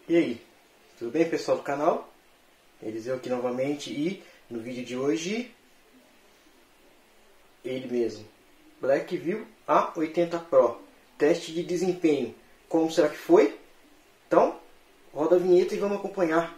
E aí, tudo bem, pessoal do canal? Eliseu aqui novamente e no vídeo de hoje, ele mesmo, Blackview A80 Pro, teste de desempenho. Como será que foi? Então, roda a vinheta e vamos acompanhar.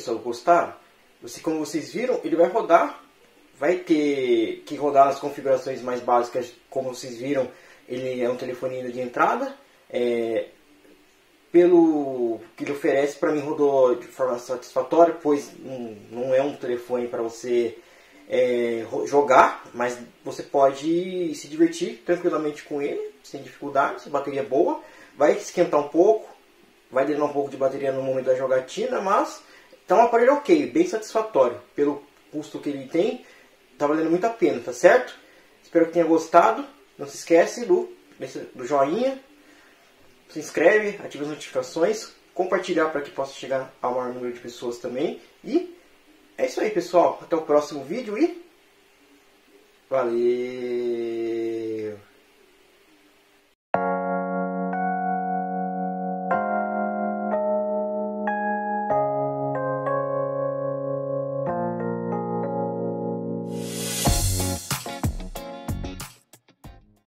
pessoal, gostaram? Como vocês viram, ele vai rodar. Vai ter que rodar as configurações mais básicas, como vocês viram. Ele é um telefoninho de entrada. Pelo que ele oferece, para mim rodou de forma satisfatória, pois não é um telefone para você jogar, mas você pode se divertir tranquilamente com ele, sem dificuldades. A bateria é boa, vai esquentar um pouco, vai drenar um pouco de bateria no momento da jogatina, mas tá um aparelho ok, bem satisfatório. Pelo custo que ele tem, tá valendo muito a pena, tá certo? Espero que tenha gostado. Não se esquece do joinha, se inscreve, ativa as notificações, compartilhar para que possa chegar ao maior número de pessoas também. E é isso aí, pessoal. Até o próximo vídeo e valeu!